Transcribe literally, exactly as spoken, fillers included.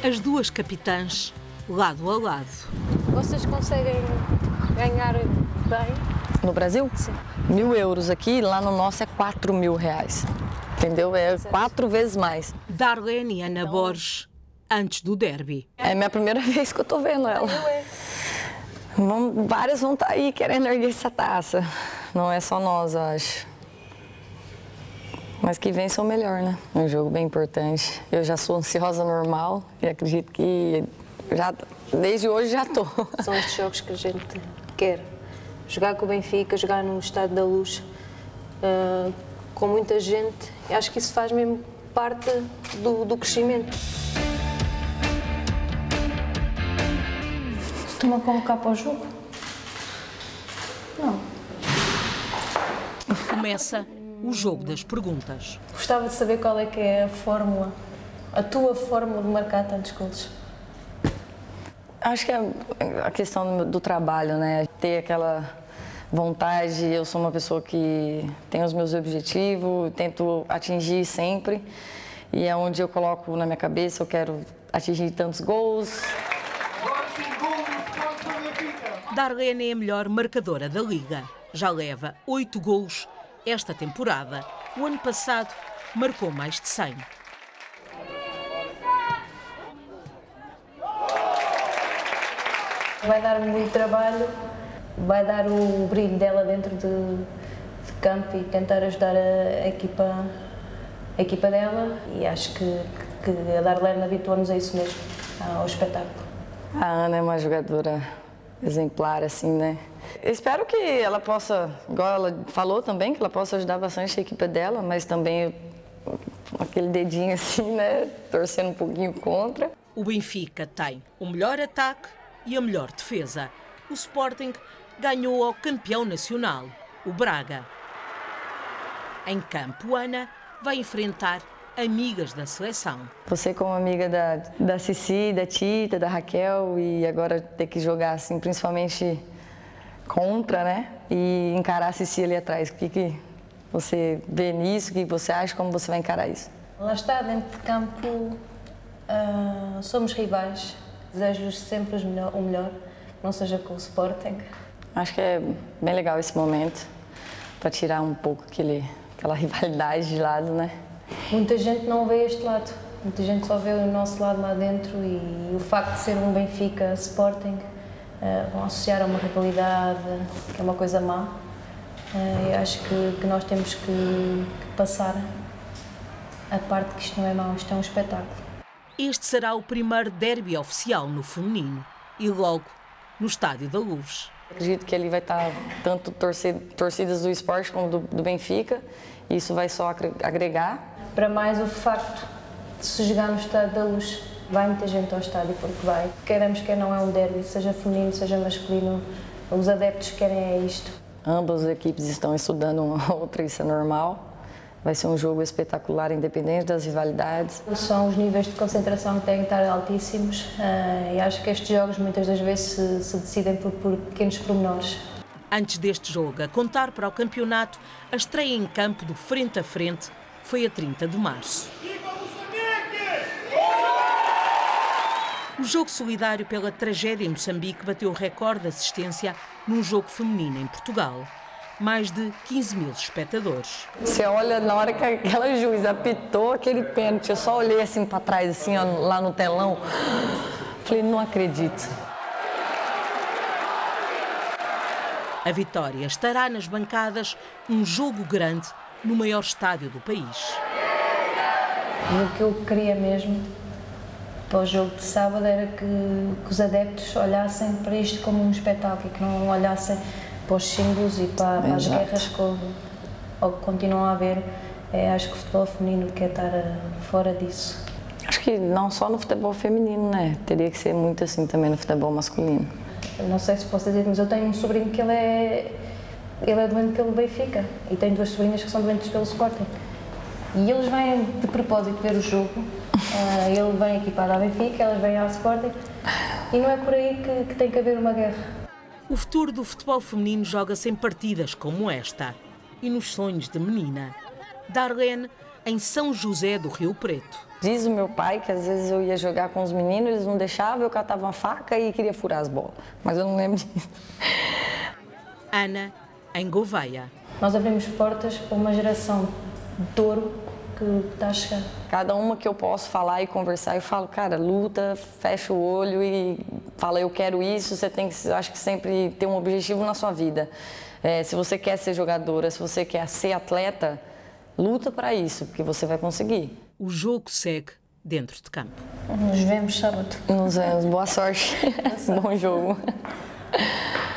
As duas capitãs, lado a lado. Vocês conseguem ganhar bem? No Brasil? Sim. Mil euros aqui, lá no nosso é quatro mil reais. Entendeu? É quatro vezes mais. Darlene e Ana então... Borges, antes do derby. É a minha primeira vez que eu tô vendo ela. Eu é. Vão, várias vão estar aí querendo erguer essa taça. Não é só nós, eu acho. Mas que vença o melhor, né? É um jogo bem importante. Eu já sou ansiosa normal e acredito que já, desde hoje já tô. São estes jogos que a gente quer. Jogar com o Benfica, jogar no Estádio da Luz, uh, com muita gente. Eu acho que isso faz mesmo parte do, do crescimento. Estou-me a convocar para o jogo? Não. Começa o jogo das perguntas. Gostava de saber qual é que é a fórmula, a tua fórmula de marcar tantos golos. Acho que é a questão do, do trabalho, né? Ter aquela vontade. Eu sou uma pessoa que tem os meus objetivos, tento atingir sempre. E é onde eu coloco na minha cabeça, eu quero atingir tantos gols. Darlene é a melhor marcadora da Liga. Já leva oito golos esta temporada. O ano passado marcou mais de cem. Vai dar muito trabalho, vai dar o brilho dela dentro de, de campo e tentar ajudar a, a, equipa, a equipa dela. E acho que, que a Darlene habituou-nos a isso mesmo, ao espetáculo. A Ana é uma jogadora exemplar, assim, né? Eu espero que ela possa, igual ela falou também, que ela possa ajudar bastante a equipe dela, mas também aquele dedinho assim, né? Torcendo um pouquinho contra. O Benfica tem o melhor ataque e a melhor defesa. O Sporting ganhou ao campeão nacional, o Braga. Em campo, Ana vai enfrentar amigas da seleção. Você como amiga da, da Cici, da Tita, da Raquel e agora ter que jogar assim, principalmente contra, né? E encarar a Cici ali atrás. O que, que você vê nisso? O que você acha? Como você vai encarar isso? Lá está, dentro de campo, uh, somos rivais. Desejo-lhes sempre o melhor, não seja com o Sporting. Acho que é bem legal esse momento, para tirar um pouco aquele, aquela rivalidade de lado, né? Muita gente não vê este lado, muita gente só vê o nosso lado lá dentro e o facto de ser um Benfica Sporting uh, vão associar a uma rivalidade, que é uma coisa má. Uh, eu acho que, que nós temos que, que passar a parte que isto não é mau, isto é um espetáculo. Este será o primeiro derby oficial no feminino e logo no Estádio da Luz. Acredito que ali vai estar tanto torcidas do esporte como do, do Benfica, e isso vai só agregar. Para mais o facto de se jogar no Estádio da Luz, vai muita gente ao estádio porque vai. Queremos que não é um derby, seja feminino, seja masculino, os adeptos querem é isto. Ambas as equipes estão estudando uma a outra, isso é normal. Vai ser um jogo espetacular, independente das rivalidades. São os níveis de concentração que têm que estar altíssimos uh, e acho que estes jogos muitas das vezes se, se decidem por, por pequenos pormenores. Antes deste jogo, a contar para o campeonato, a estreia em campo do frente a frente foi a trinta de março. O jogo solidário pela tragédia em Moçambique bateu o recorde de assistência num jogo feminino em Portugal. Mais de quinze mil espectadores. Você olha, na hora que aquela juiz apitou aquele pênalti, eu só olhei assim para trás, assim, ó, lá no telão. Falei, não acredito. A vitória estará nas bancadas, um jogo grande no maior estádio do país. E o que eu queria mesmo para o jogo de sábado era que, que os adeptos olhassem para isto como um espetáculo, que não olhassem para os símbolos e para, para as guerras que, ou que continuam a haver. É, acho que o futebol feminino quer estar fora disso. Acho que não só no futebol feminino, né? Teria que ser muito assim também no futebol masculino. Eu não sei se posso dizer, mas eu tenho um sobrinho que ele é, ele é doente pelo Benfica e tenho duas sobrinhas que são doentes pelo Sporting. E eles vêm de propósito ver o jogo, uh, ele vem equipado ao Benfica, elas vêm ao Sporting e não é por aí que, que tem que haver uma guerra. O futuro do futebol feminino joga-se em partidas como esta e nos sonhos de menina. Darlene em São José do Rio Preto. Diz o meu pai que às vezes eu ia jogar com os meninos, eles não deixavam, eu catava uma faca e queria furar as bolas. Mas eu não lembro disso. Ana, em Gouveia. Nós abrimos portas para uma geração de ouro que está a chegar. Cada uma que eu posso falar e conversar, eu falo, cara, luta, fecha o olho e fala, eu quero isso. Você tem que, eu acho que sempre ter um objetivo na sua vida. É, se você quer ser jogadora, se você quer ser atleta, luta para isso, porque você vai conseguir. O jogo segue dentro de campo. Nos vemos sábado. Nos vemos. Boa sorte. Bom jogo.